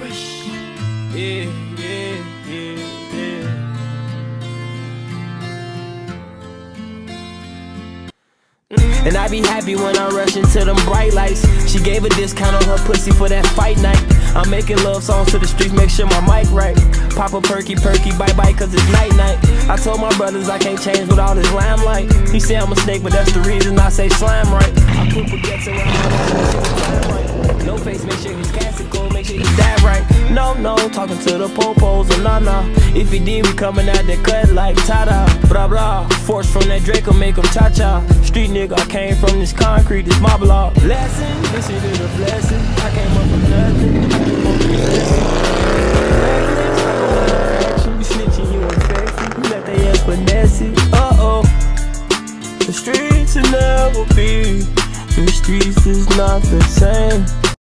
Yeah, yeah, yeah, yeah. And I be happy when I'm rushing to them bright lights. She gave a discount on her pussy for that fight night. I'm making love songs to the streets, make sure my mic right. Pop a perky, bye-bye, cause it's night-night. I told my brothers I can't change without his limelight. He say I'm a snake, but that's the reason I say slime right. I put baguettes around my watch, make sure his time right. No face, make sure his casket cold, make sure he's that right. No, talking to the popos, or nah. If he did, we coming out that cut like ta-da, blah blah. Force from that Draco, make him cha-cha. Street nigga, I came from this concrete, this my block. Lesson, listen to the blessing.